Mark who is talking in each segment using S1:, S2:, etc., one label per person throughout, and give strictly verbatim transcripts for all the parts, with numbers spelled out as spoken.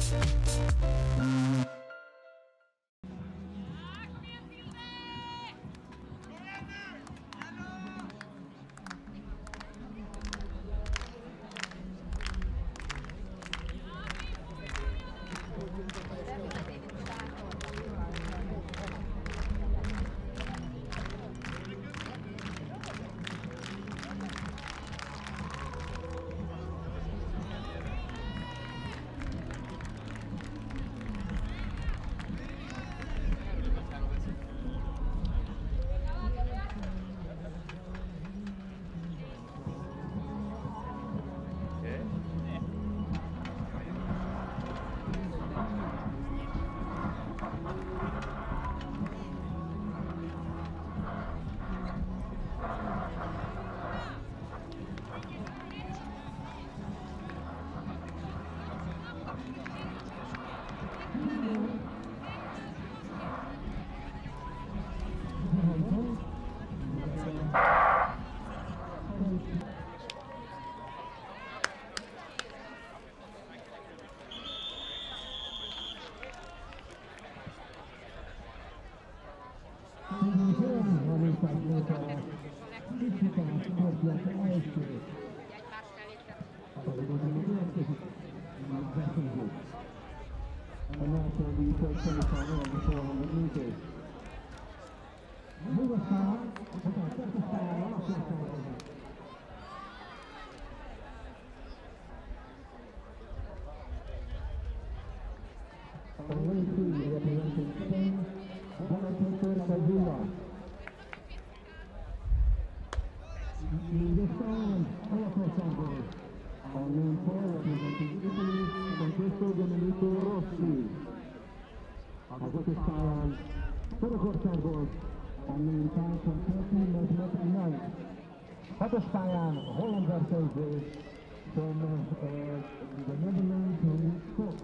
S1: Hatos pályán a holland versenyző, from uh, the Netherlands, from Scott.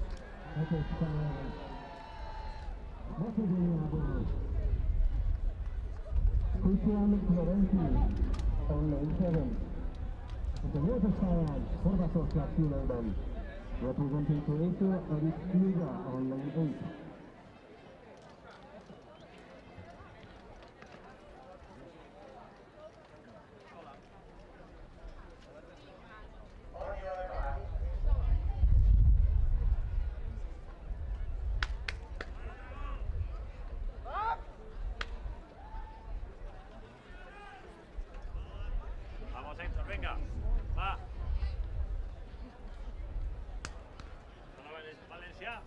S1: Hatos pályán Macedóniából Christian Florenti, online seven. És a nyolcas pályán Horvátország színeiben representing Croatia, Erik Liga, online eight.
S2: Venga, va. Valencia.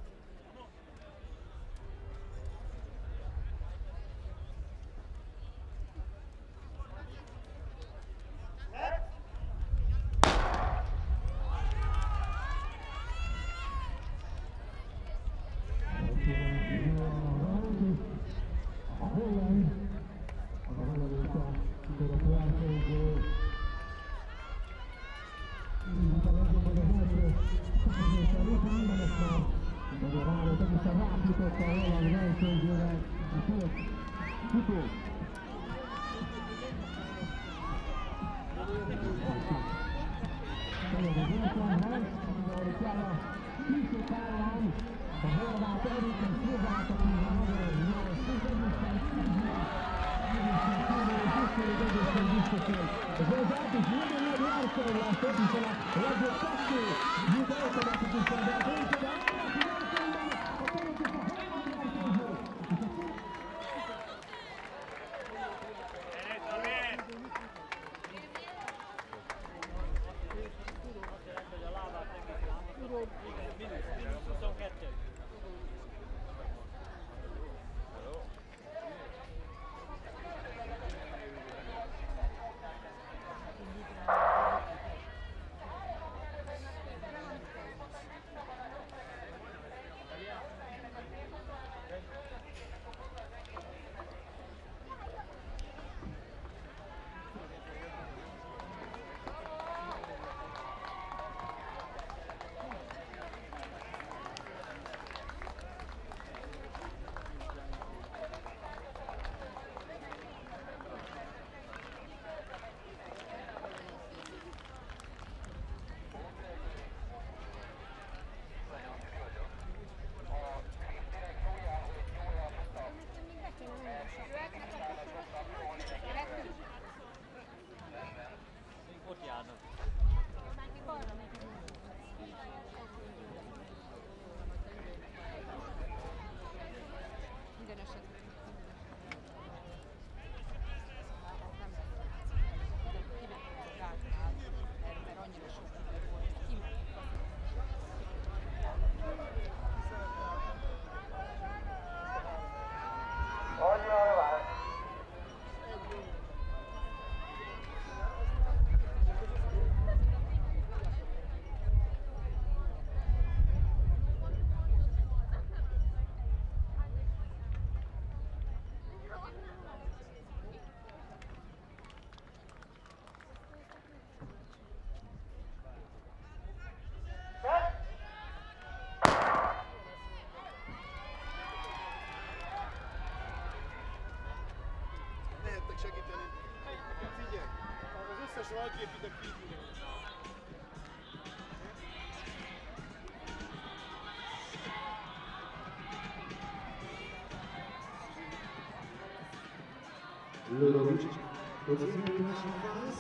S3: Ludovic was in the semi-finals.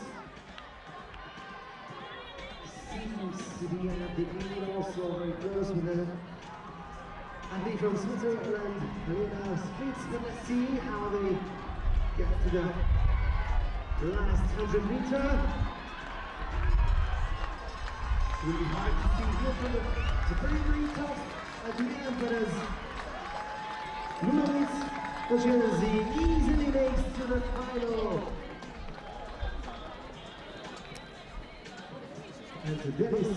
S3: Seems to be at the end, also very close with the athlete from Switzerland, Helena Spitz. But let's see how they get to the last one hundred meter. Really hard to see here from the, it's very, very tough at the end, but as Ludovic Jersey easily makes to the final. And to Dennis.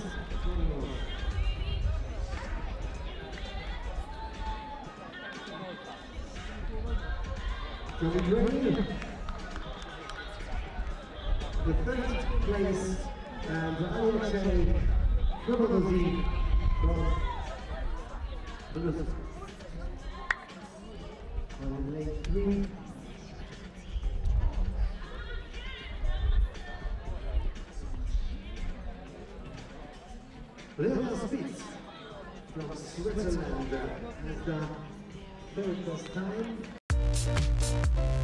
S3: From Ukraine, the third place, and Alexei Krobodozi from Belarus. On lane three. Helena Spitz from Switzerland has the third best time.